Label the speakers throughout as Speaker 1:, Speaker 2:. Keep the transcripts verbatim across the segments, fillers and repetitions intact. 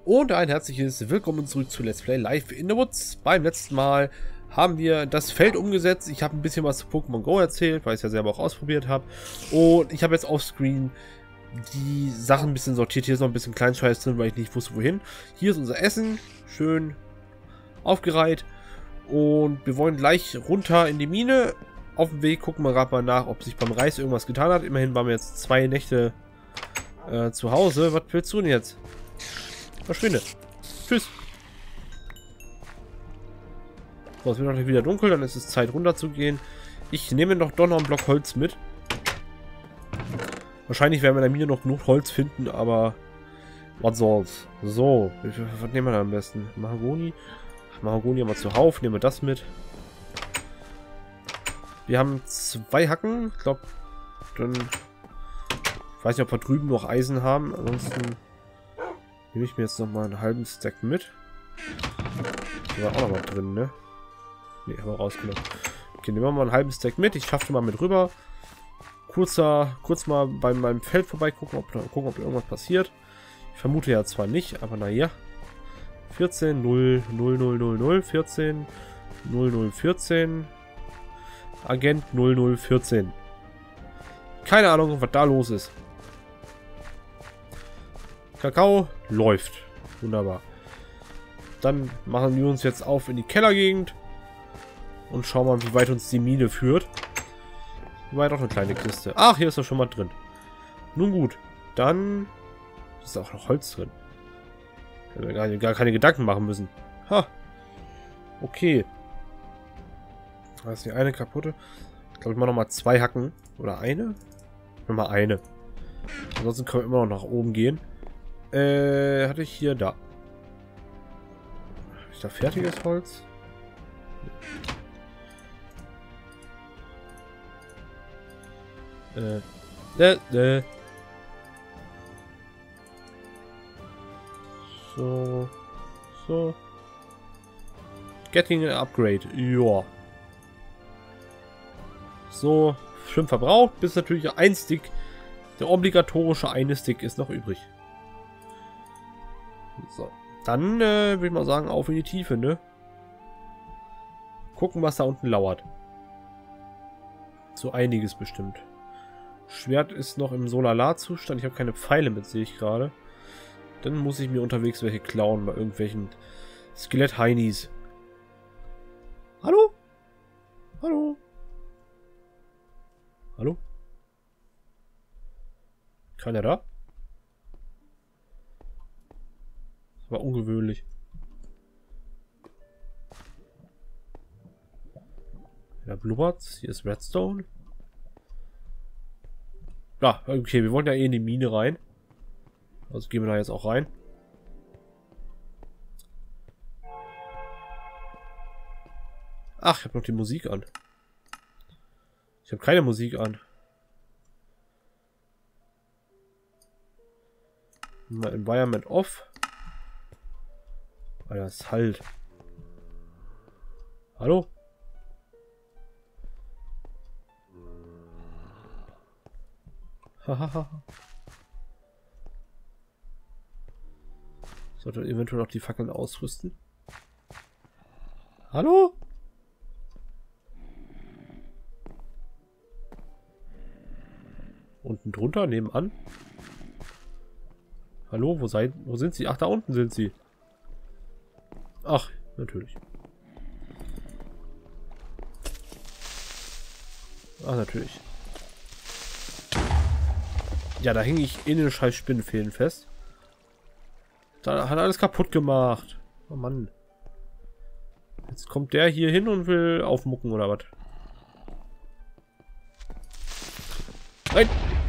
Speaker 1: Und ein herzliches Willkommen zurück zu Let's Play Live in the Woods. Beim letzten Mal haben wir das Feld umgesetzt. Ich habe ein bisschen was zu Pokémon Go erzählt, weil ich es ja selber auch ausprobiert habe. Und ich habe jetzt offscreen die Sachen ein bisschen sortiert. Hier ist noch ein bisschen Kleinscheiß drin, weil ich nicht wusste, wohin. Hier ist unser Essen, schön aufgereiht. Und wir wollen gleich runter in die Mine. Auf dem Weg gucken wir gerade mal nach, ob sich beim Reis irgendwas getan hat. Immerhin waren wir jetzt zwei Nächte äh, zu Hause. Was willst du denn jetzt? Verschwinde. Tschüss. So, es wird noch wieder dunkel, dann ist es Zeit runter zu gehen. Ich nehme noch doch noch einen Block Holz mit. Wahrscheinlich werden wir in der Mine noch genug Holz finden, aber was soll's. So, was nehmen wir da am besten? Mahagoni. Mahagoni haben wir zuhauf, nehmen wir das mit. Wir haben zwei Hacken. Ich glaube, dann... Ich weiß nicht, ob wir drüben noch Eisen haben. Ansonsten nehme ich mir jetzt noch mal einen halben Stack mit. Da war auch noch was drin, ne? Ne, haben wir rausgenommen. Okay, nehmen wir mal einen halben Stack mit. Ich schaffe mal mit rüber. Kurzer, kurz mal bei meinem Feld vorbeigucken, ob, gucken, ob irgendwas passiert. Ich vermute ja zwar nicht, aber naja. vierzehn, null, null, null, null, null, vierzehn, null, null, vierzehn. Agent null null vierzehn. Keine Ahnung, was da los ist. Kakao läuft. Wunderbar. Dann machen wir uns jetzt auf in die Kellergegend und schauen mal, wie weit uns die Mine führt. Hier war ja doch eine kleine Kiste. Ach, hier ist doch schon mal drin. Nun gut, dann ist auch noch Holz drin. Wir gar, gar keine Gedanken machen müssen. Ha. Okay. Da ist die eine kaputte. Ich glaube, ich mache nochmal zwei Hacken. Oder eine? Nochmal eine. Ansonsten können wir immer noch nach oben gehen. Äh, hatte ich hier da. Habe ich da fertiges Holz? Äh, äh, äh. So. So. Getting an upgrade. Ja. So. Schön verbraucht. Bis natürlich ein Stick. Der obligatorische eine Stick ist noch übrig. So. Dann äh, würde ich mal sagen, auf in die Tiefe, ne? Gucken, was da unten lauert. So einiges bestimmt. Schwert ist noch im Solala-Zustand. Ich habe keine Pfeile mit, sehe ich gerade. Dann muss ich mir unterwegs welche klauen bei irgendwelchen Skelett-Heinis. Hallo? Hallo? Hallo? Keiner da? Das war ungewöhnlich. Da blubbert's. Hier ist Redstone. Ja, okay, wir wollen ja eh in die Mine rein. Also gehen wir da jetzt auch rein. Ach, ich habe noch die Musik an. Ich habe keine Musik an. Mal Environment off. Ah, das ist halt. Hallo? Hahaha. Sollte eventuell auch die Fackeln ausrüsten. Hallo? Unten drunter, nebenan. Hallo, wo seid, wo sind sie? Ach, da unten sind sie. Ach, natürlich. Ach, natürlich. Ja, da hing ich in den scheiß Spinnenfäden fest. Da hat alles kaputt gemacht. Oh Mann. Jetzt kommt der hier hin und will aufmucken oder was? Nein!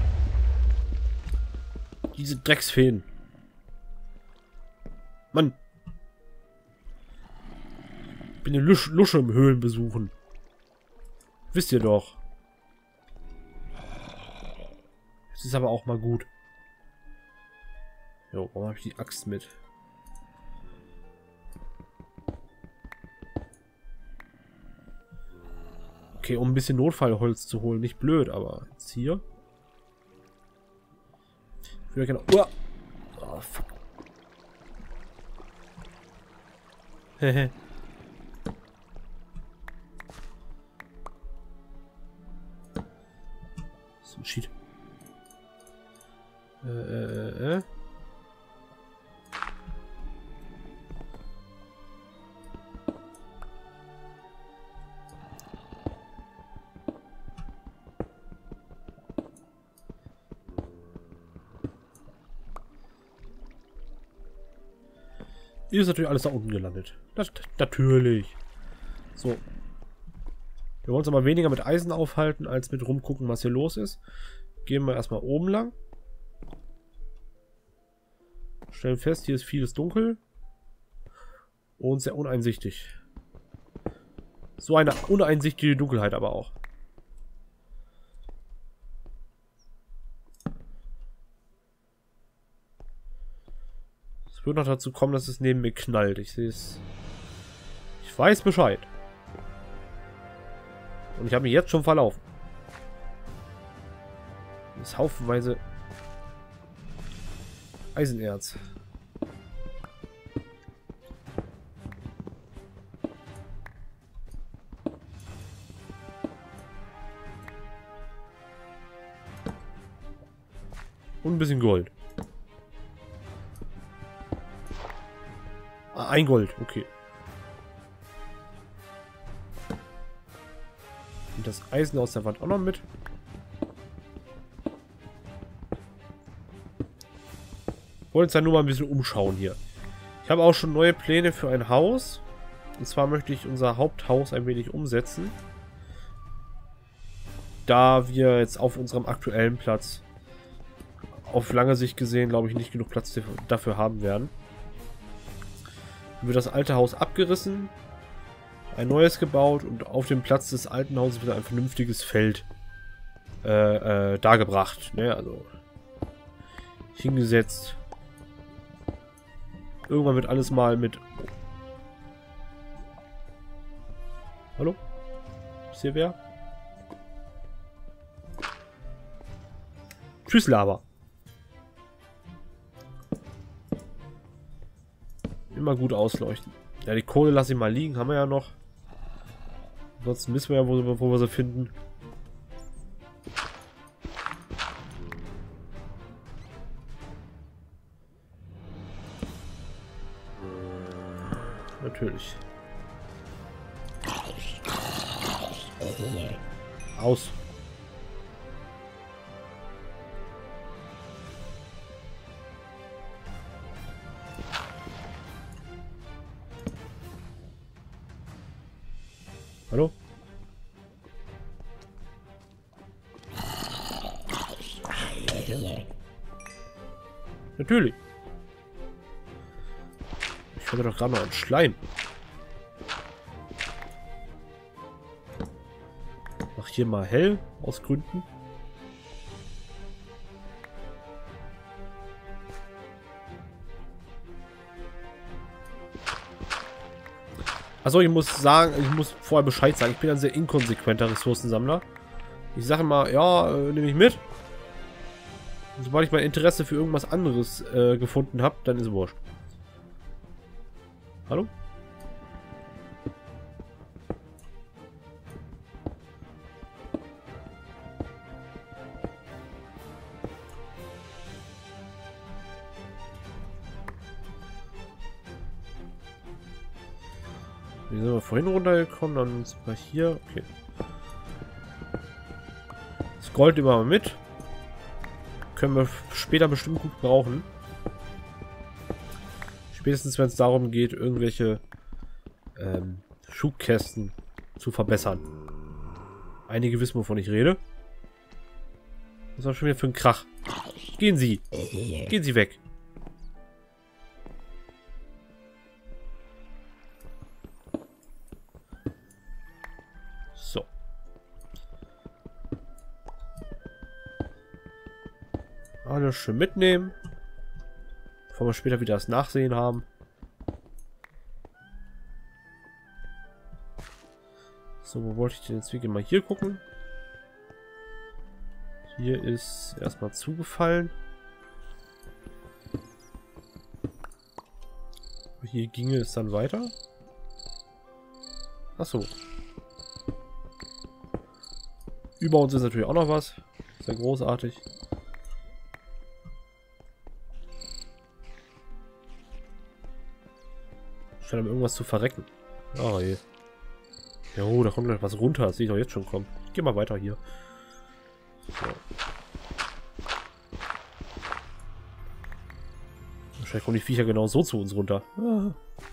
Speaker 1: Diese Drecksfeen. Mann. Ich bin eine Lusch Lusche im Höhlen besuchen. Wisst ihr doch. Das ist aber auch mal gut. Jo, warum habe ich die Axt mit? Okay, um ein bisschen Notfallholz zu holen. Nicht blöd, aber jetzt hier. Ich will ja genau... Oh, fuck. Hehe. So ein Cheat. Äh, äh, äh. Hier ist natürlich alles da unten gelandet. Das, natürlich. So. Wir wollen uns aber weniger mit Eisen aufhalten, als mit rumgucken, was hier los ist. Gehen wir erstmal oben lang. Stellen fest, hier ist vieles dunkel. Und sehr uneinsichtig. So eine uneinsichtige Dunkelheit aber auch. Es wird noch dazu kommen, dass es neben mir knallt. Ich sehe es. Ich weiß Bescheid. Und ich habe mich jetzt schon verlaufen. Das ist haufenweise Eisenerz. Und ein bisschen Gold. Ah, ein Gold, okay. Und das Eisen aus der Wand auch noch mit. Ich wollte uns ja nur mal ein bisschen umschauen hier. Ich habe auch schon neue Pläne für ein Haus. Und zwar möchte ich unser Haupthaus ein wenig umsetzen. Da wir jetzt auf unserem aktuellen Platz auf lange Sicht gesehen, glaube ich, nicht genug Platz dafür haben werden. Dann wird das alte Haus abgerissen, ein neues gebaut und auf dem Platz des alten Hauses wieder ein vernünftiges Feld äh, äh, dargebracht. Ne? Also hingesetzt. Irgendwann wird alles mal mit... Hallo? Ist hier wer? Tschüss, Lava. Immer gut ausleuchten. Ja, die Kohle lasse ich mal liegen. Haben wir ja noch. Ansonsten wissen wir ja, wo, wo wir sie finden. Natürlich. Aus. Hallo? Natürlich. Ich hatte doch gerade noch einen Schleim. Mach hier mal hell, aus Gründen. Achso, ich muss sagen, ich muss vorher Bescheid sagen, ich bin ein sehr inkonsequenter Ressourcensammler. Ich sage mal, ja, äh, nehme ich mit. Und sobald ich mein Interesse für irgendwas anderes äh, gefunden habe, dann ist es wurscht. Hallo? Wie sind wir vorhin runtergekommen? Dann sind wir hier. Okay. Das Gold nehmen wir mal mit. Können wir später bestimmt gut brauchen. Spätestens, wenn es darum geht, irgendwelche ähm, Schubkästen zu verbessern. Einige wissen, wovon ich rede. Was war schon wieder für ein Krach? Gehen Sie! Gehen Sie weg! So. Alles schön mitnehmen. Bevor wir später wieder das Nachsehen haben. So, wo wollte ich denn jetzt? Wir gehen mal hier gucken. Hier ist erstmal zugefallen. Hier ginge es dann weiter. Achso. Über uns ist natürlich auch noch was. Sehr großartig. Scheint aber irgendwas zu verrecken. Oh je. Jo, da kommt gleich was runter. Das sehe ich doch jetzt schon kommen. Ich gehe mal weiter hier. So. Wahrscheinlich kommen die Viecher genau so zu uns runter. Ah.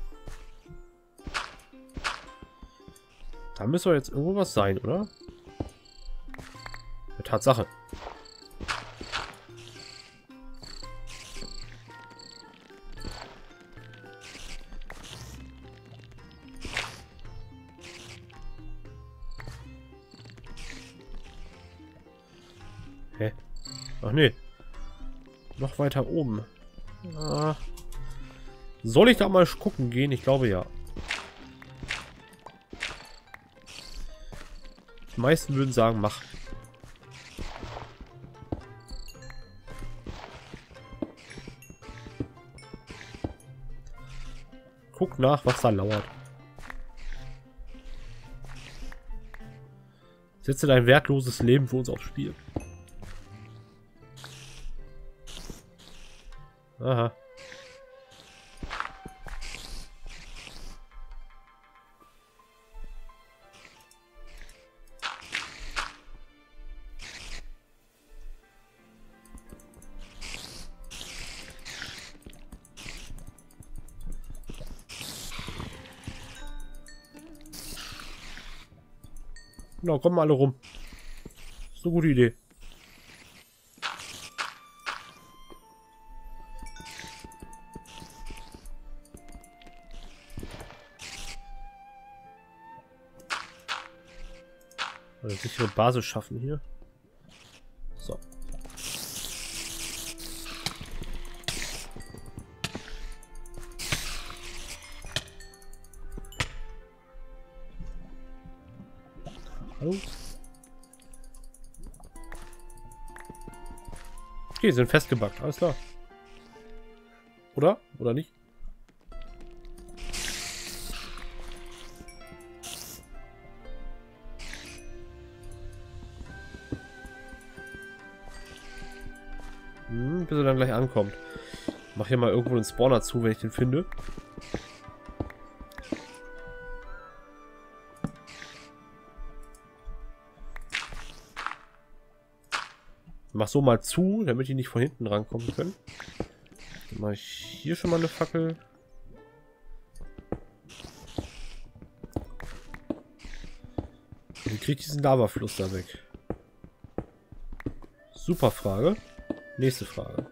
Speaker 1: Da müsste jetzt irgendwo was sein, oder? Ja, Tatsache. Hä? Ach nee. Noch weiter oben. Ah. Soll ich da mal gucken gehen? Ich glaube ja. Die meisten würden sagen, mach. Guck nach, was da lauert. Setze dein wertloses Leben für uns aufs Spiel. Aha. Genau, kommen alle rum. Ist eine gute Idee. Eine sichere Basis schaffen hier. So. Hallo? Okay, sind festgebackt. Alles klar. Oder? Oder nicht? Hm, bis er dann gleich ankommt. Mach hier mal irgendwo den Spawner zu, wenn ich den finde. Mach so mal zu, damit die nicht von hinten rankommen können. Dann mache ich hier schon mal eine Fackel. Wie kriege ich diesen Lavafluss da weg? Super Frage. Nächste Frage.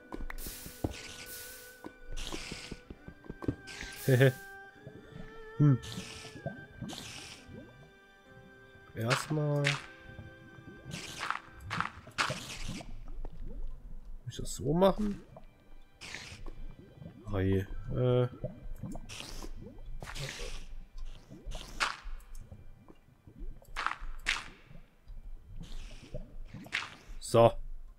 Speaker 1: hm. Erstmal. Muss ich das so machen? Oh je. Äh. So.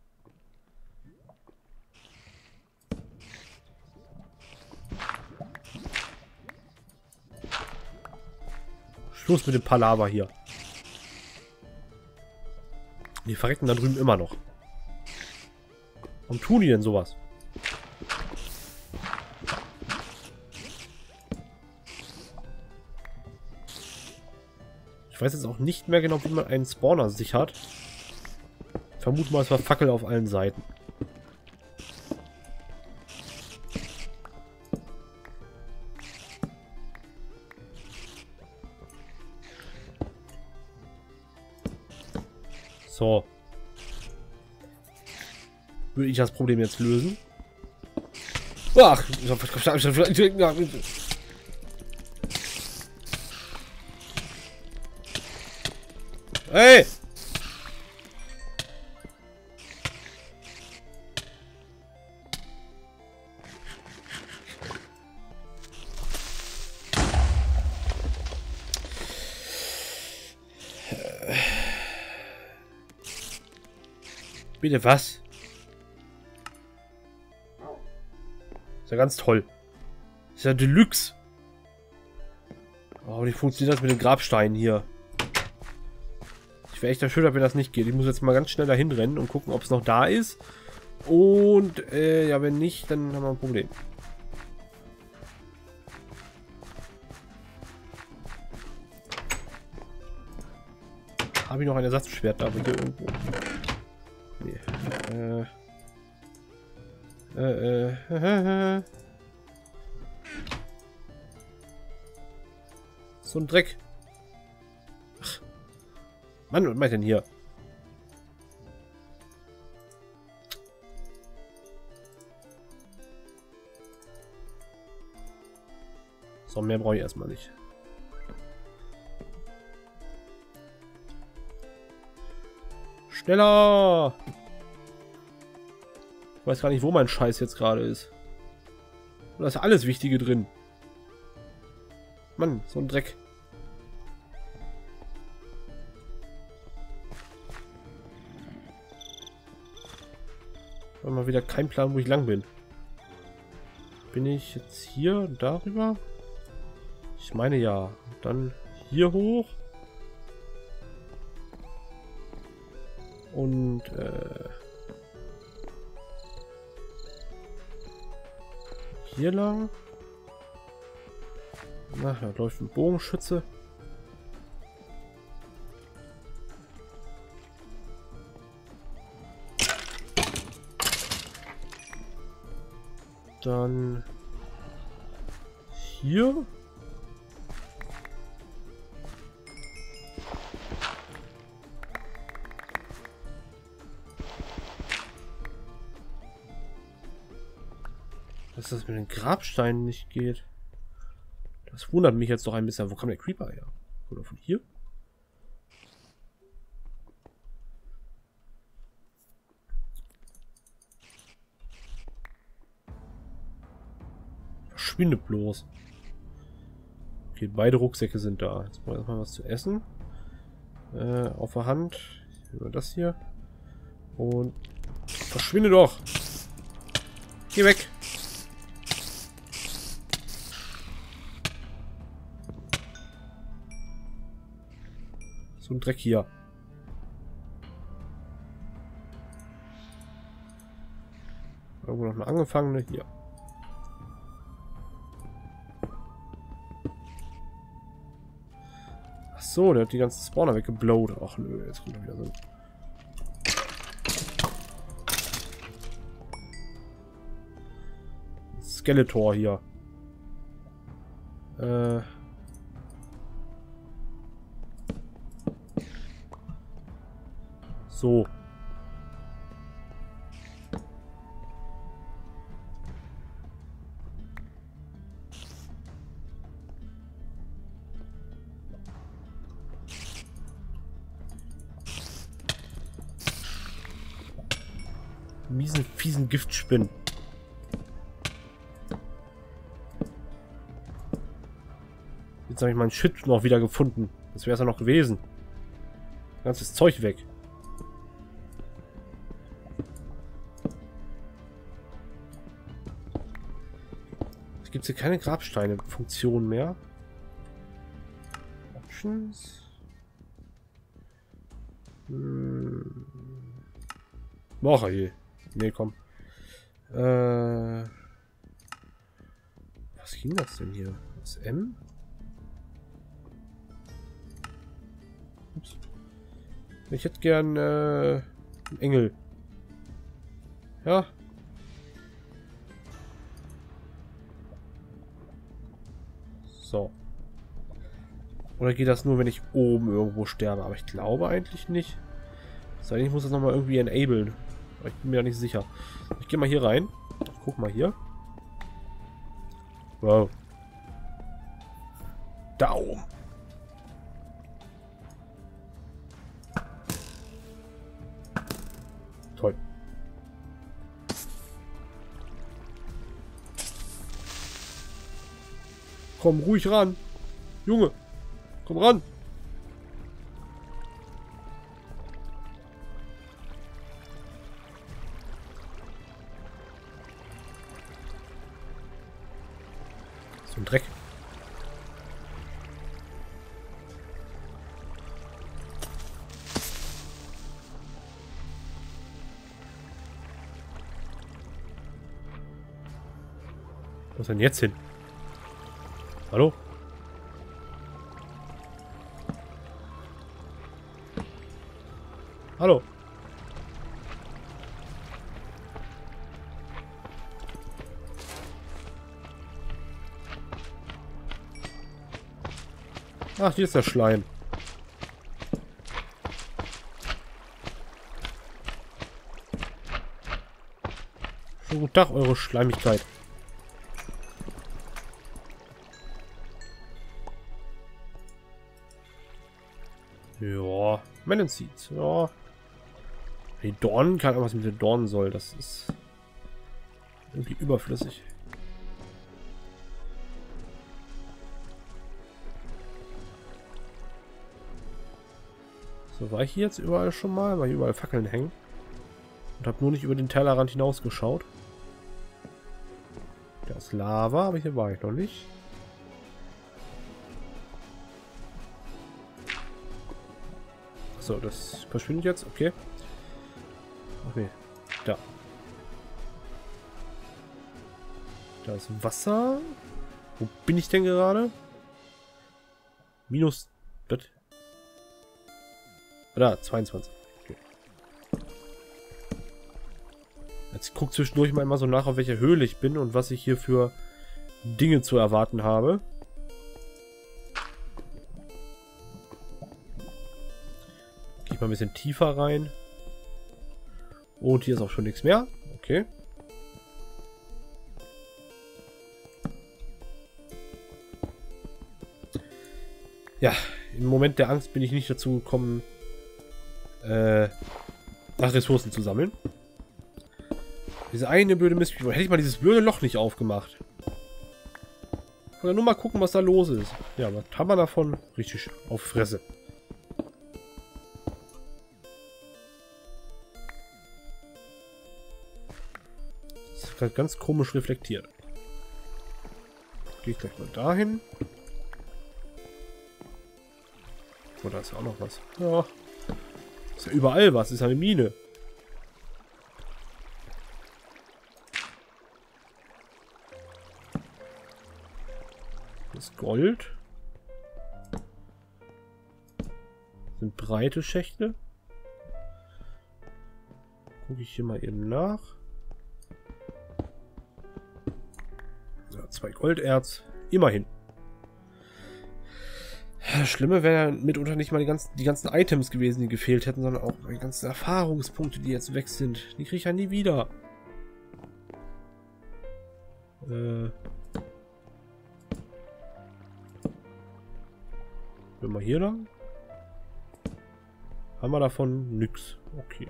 Speaker 1: Schluss mit dem Palaver hier. Die verrecken da drüben immer noch. Warum tun die denn sowas? Ich weiß jetzt auch nicht mehr genau, wie man einen Spawner sichert. Ich vermute mal, es war Fackel auf allen Seiten. So. Würde ich das Problem jetzt lösen? Ach! Hey! Bitte was? Ist ja ganz toll. Ist ja Deluxe. Oh, wie funktioniert das mit den Grabsteinen hier? Ich wäre echt erschüttert, wenn das nicht geht. Ich muss jetzt mal ganz schnell dahin rennen und gucken, ob es noch da ist. Und, äh, ja, wenn nicht, dann haben wir ein Problem. Habe ich noch ein Ersatzschwert da, aber hier irgendwo? Nee. Äh. Äh, äh. äh. So ein Dreck. Ach. Mann, was mache ich denn hier? So, mehr brauche ich erstmal nicht. Schneller! Ich weiß gar nicht, wo mein Scheiß jetzt gerade ist. Da ist alles Wichtige drin. Mann, so ein Dreck. Ich habe mal wieder keinen Plan, wo ich lang bin. Bin ich jetzt hier darüber? Ich meine ja. Dann hier hoch. Und äh, hier lang. Na, da läuft ein Bogenschütze. Dann hier. Dass das mit den Grabsteinen nicht geht. Das wundert mich jetzt doch ein bisschen. Wo kam der Creeper her? Oder von hier? Verschwinde bloß. Okay, beide Rucksäcke sind da. Jetzt brauche ich erstmal was zu essen. Äh, auf der Hand. Über das hier. Und verschwinde doch! Geh weg! So ein Dreck hier. Irgendwo noch eine angefangene. Hier. Ach so, der hat die ganzen Spawner weggeblowt. Ach nö, jetzt kommt er wieder so ein Skeletor hier. Äh. So. Miesen, fiesen Giftspinnen. Jetzt habe ich meinen Shit noch wieder gefunden. Das wäre es ja noch gewesen. Ganzes Zeug weg. Es gibt hier keine Grabsteine-Funktion mehr. Options. Hm. Mach hier. Nee, komm. Äh. Was ging das denn hier? Das M? Ups. Ich hätte gern äh, einen Engel. Ja. So. Oder geht das nur, wenn ich oben irgendwo sterbe? Aber ich glaube eigentlich nicht. Das heißt, ich muss das nochmal irgendwie enablen. Aber ich bin mir da nicht sicher. Ich gehe mal hier rein. Guck mal hier. Wow. Da oben. Toll. Komm ruhig ran. Junge. Komm ran. So ein Dreck. Wo ist denn jetzt hin? Hallo? Hallo? Ach, hier ist der Schleim. Schönen guten Tag, eure Schleimigkeit. Ja, Melon Seeds, ja. Die Dornen, keine Ahnung, was mit den Dornen soll. Das ist irgendwie überflüssig. So, war ich hier jetzt überall schon mal? Weil hier überall Fackeln hängen. Und habe nur nicht über den Tellerrand hinausgeschaut. Da ist Lava, aber hier war ich noch nicht. So, das verschwindet jetzt, okay. Okay, da. Da ist Wasser. Wo bin ich denn gerade? Minus... Das. Da, zweiundzwanzig. Okay. Jetzt guck zwischendurch mal immer so nach, auf welcher Höhle ich bin und was ich hier für Dinge zu erwarten habe. Gehe ich mal ein bisschen tiefer rein. Und hier ist auch schon nichts mehr. Okay. Ja, im Moment der Angst bin ich nicht dazu gekommen, äh, nach Ressourcen zu sammeln. Diese eine blöde Mist. Hätte ich mal dieses blöde Loch nicht aufgemacht. Oder nur mal gucken, was da los ist. Ja, was haben wir davon? Richtig auf Fresse. Das ist gerade ganz komisch reflektiert. Gehe ich gleich mal dahin. Oh, da ist ja auch noch was. Ja. Ist ja überall was. Ist ja eine Mine. Das ist Gold. Das sind breite Schächte. Gucke ich hier mal eben nach. Ja, zwei Golderz. Immerhin. Das Schlimme wäre mitunter nicht mal die ganzen, die ganzen Items gewesen, die gefehlt hätten, sondern auch die ganzen Erfahrungspunkte, die jetzt weg sind. Die kriege ich ja nie wieder. Äh. Wenn wir hier lang? Haben wir davon nix. Okay.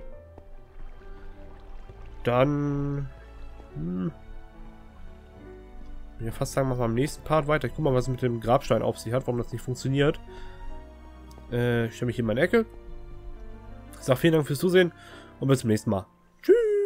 Speaker 1: Dann... Hm. Ich würde fast sagen, machen wir am nächsten Part weiter. Ich guck mal, was es mit dem Grabstein auf sich hat, warum das nicht funktioniert. Äh, ich stelle mich hier in meine Ecke. Ich sage vielen Dank fürs Zusehen und bis zum nächsten Mal. Tschüss!